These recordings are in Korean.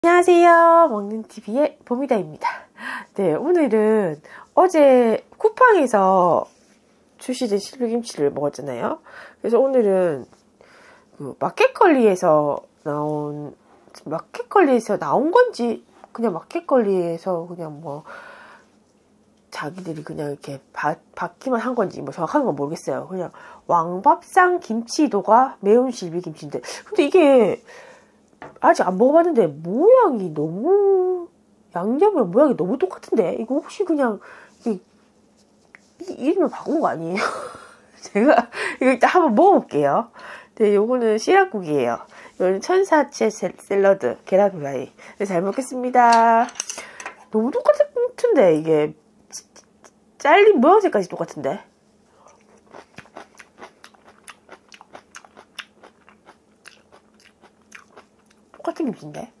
안녕하세요. 먹는TV의 봄이다입니다. 네, 오늘은 어제 쿠팡에서 출시된 실비김치를 먹었잖아요. 그래서 오늘은 그 마켓컬리에서 나온 건지 그냥 마켓컬리에서 그냥 뭐 자기들이 그냥 이렇게 받기만 한 건지 뭐 정확한 건 모르겠어요. 그냥 왕밥상 김치도가 매운 실비김치인데, 근데 이게 아직 안 먹어봤는데 모양이 너무, 양념이랑 모양이 너무 똑같은데 이거 혹시 그냥 이름을 바꾼 거 아니에요? 제가 이거 일단 한번 먹어볼게요. 네, 요거는 씨앗국이에요. 이거는 천사채 샐러드 계란 후라이. 네, 잘 먹겠습니다. 너무 똑같은데 이게 잘린 모양새까지 똑같은데. 똑같은 김치인데?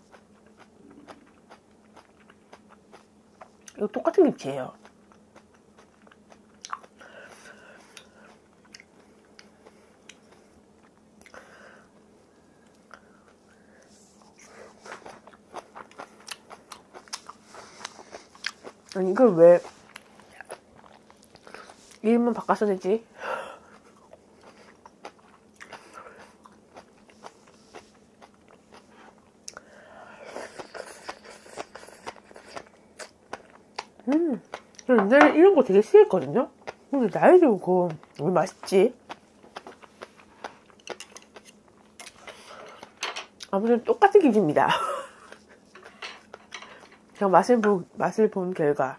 이거 똑같은 김치예요. 아니, 이걸 왜 이름만 바꿔서 되지? 옛날에 이런 거 되게 싫어했거든요? 근데 나이 들고 왜 맛있지? 아무튼 똑같은 김치입니다. 그냥 맛을 본 결과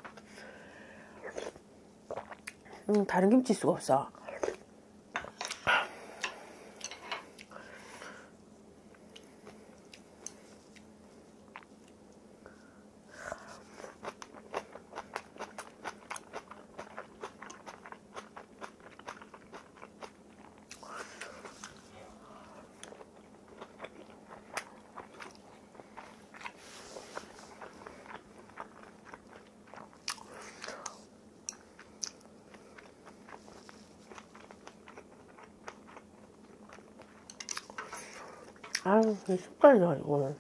다른 김치일 수가 없어. 아유, 이 숟갈이 나가지고.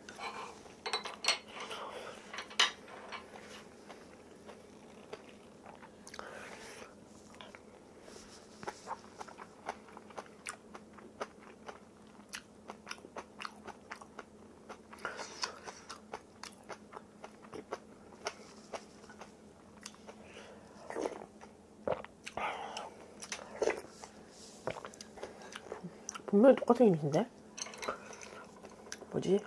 분명히 똑같은 김치인데? 뭐지?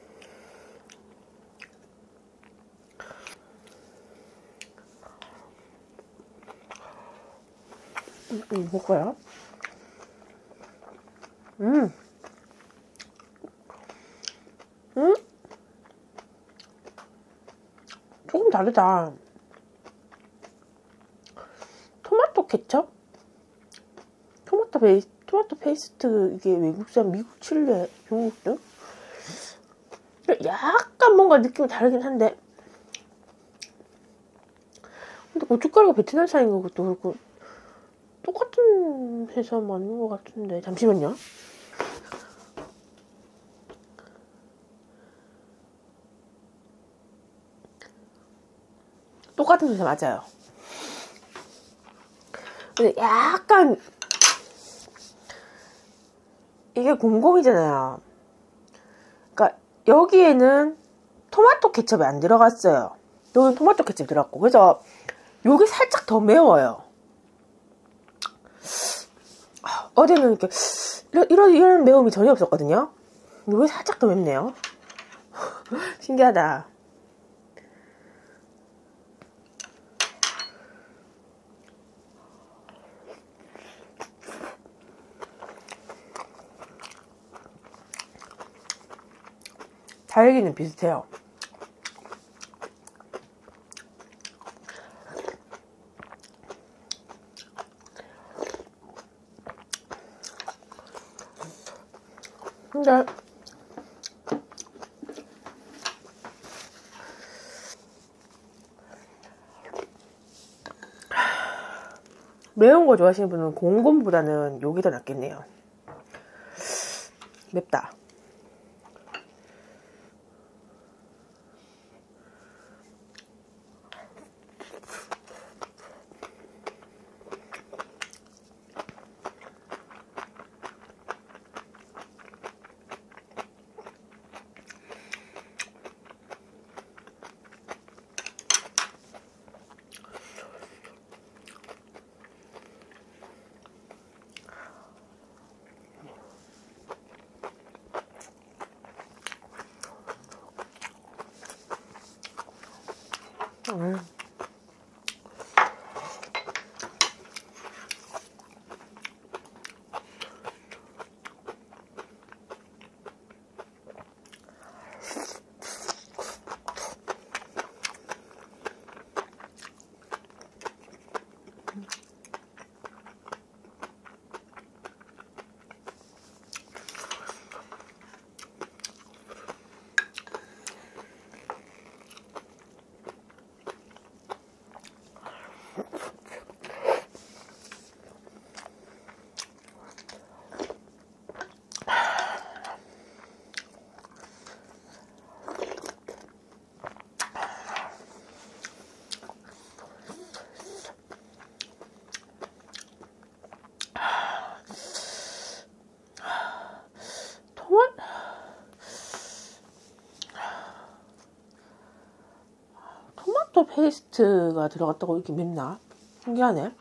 먹어요? 조금 다르다. 토마토 케첩? 토마토 페이스트, 이게 외국산, 미국, 칠레, 중국 등? 약간 뭔가 느낌이 다르긴 한데, 근데 고춧가루가 베트남산인 것도 그렇고 똑같은 회사 맞는 것 같은데. 잠시만요. 똑같은 회사 맞아요. 근데 약간 이게 곰곰이잖아요. 그러니까 여기에는 토마토 케첩이 안 들어갔어요. 여기는 토마토 케첩이 들어갔고, 그래서 여기 살짝 더 매워요. 어제는 이렇게 이런 매움이 전혀 없었거든요. 여기 살짝 더 맵네요. 신기하다. 달기는 비슷해요. 근데 매운 거 좋아하시는 분은 곰곰보다는 요게 더 낫겠네요. 맵다. 음. 토마토 페이스트가 들어갔다고 이렇게 맵나? 신기하네.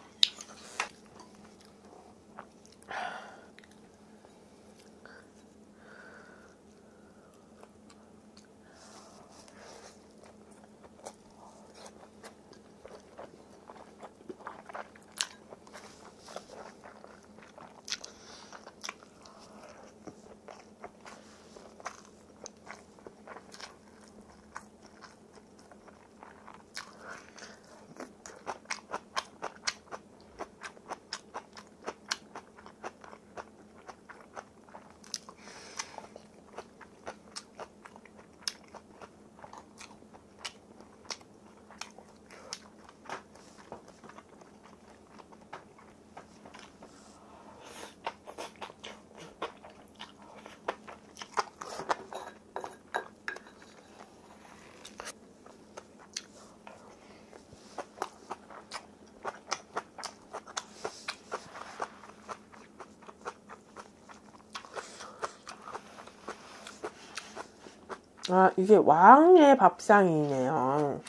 아, 이게 왕의 밥상이네요.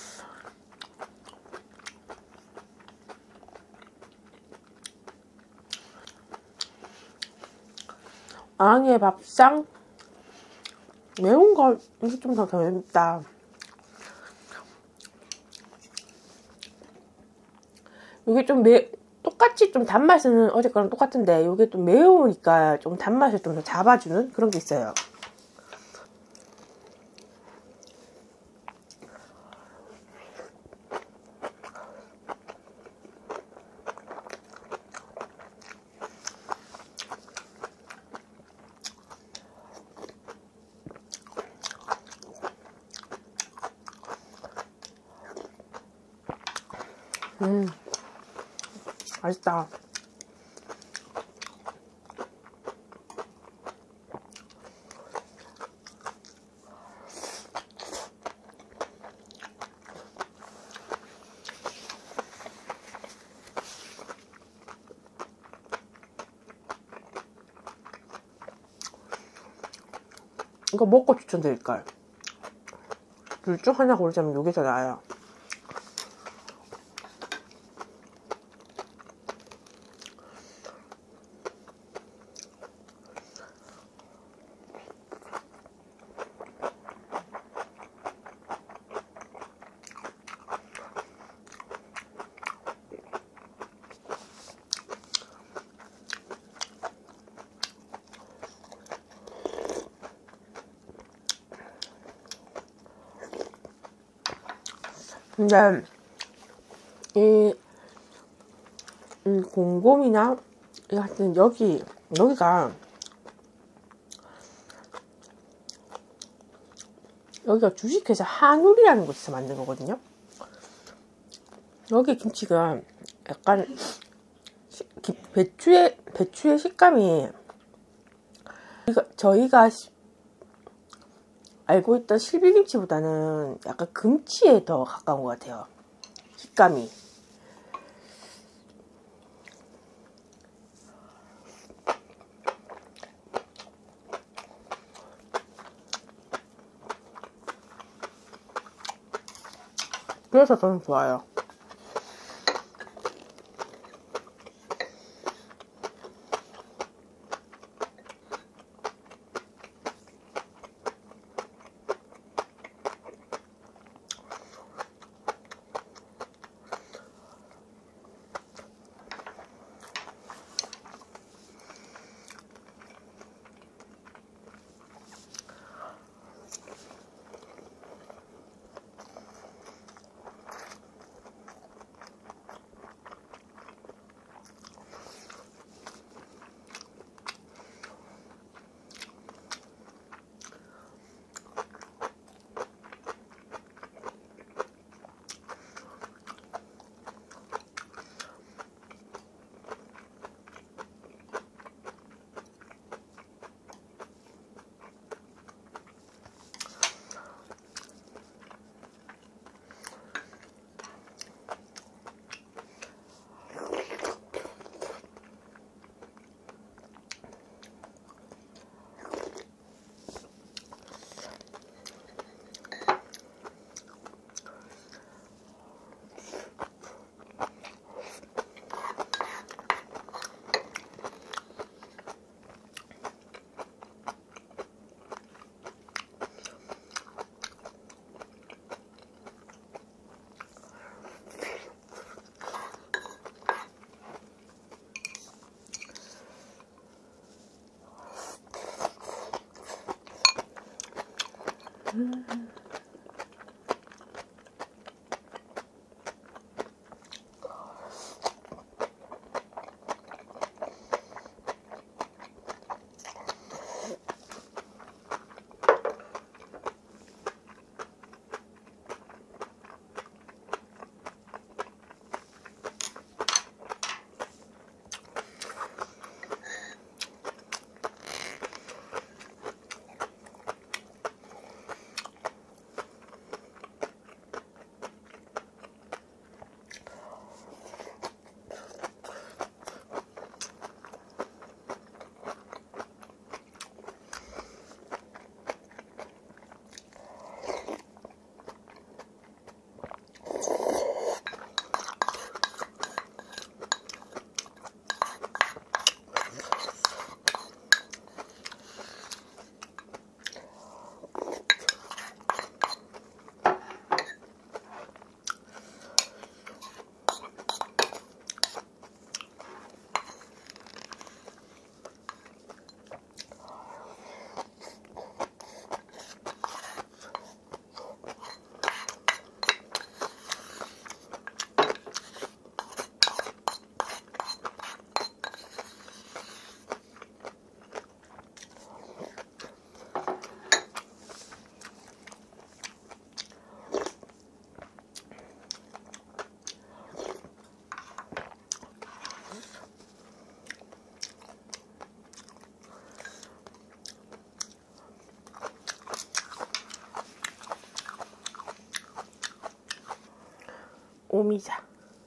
왕의 밥상? 매운 거, 이게 좀 더 맵다. 이게 좀 똑같이 좀 단맛은 어제 거랑 똑같은데, 이게 좀 매우니까 좀 단맛을 좀 더 잡아주는 그런 게 있어요. 맛있다. 이거 먹고 추천드릴까요? 둘 중 하나 고르자면 이게 더 나아요. 근데 이 곰곰이나 하여튼 여기가 주식회사 한울이라는 곳에서 만든 거거든요. 여기 김치가 약간 배추의 식감이 저희가 알고 있던 실비김치보다는 약간 금치에 더 가까운 것 같아요. 식감이. 그래서 저는 좋아요. 오미자.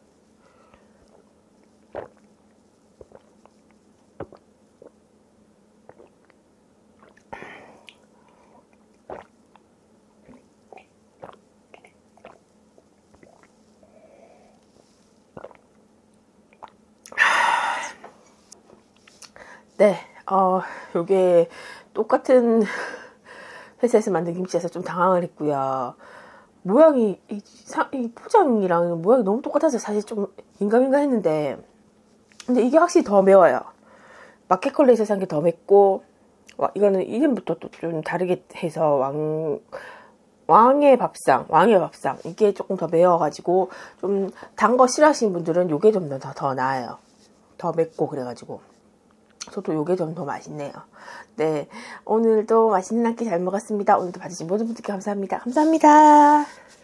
네, 요게 똑같은 회사에서 만든 김치여서 좀 당황을 했고요. 모양이, 이 포장이랑 모양이 너무 똑같아서 사실 좀 민감민감 했는데, 근데 이게 확실히 더 매워요. 마켓컬리에서 산 게 더 맵고, 이거는 이름부터 또 좀 다르게 해서 왕의 밥상. 이게 조금 더 매워가지고, 좀 단 거 싫어하시는 분들은 요게 좀 더 나아요. 더 맵고 그래가지고. 저도 요게 좀 더 맛있네요. 네. 오늘도 맛있는 한 끼 잘 먹었습니다. 오늘도 봐주신 모든 분들께 감사합니다. 감사합니다.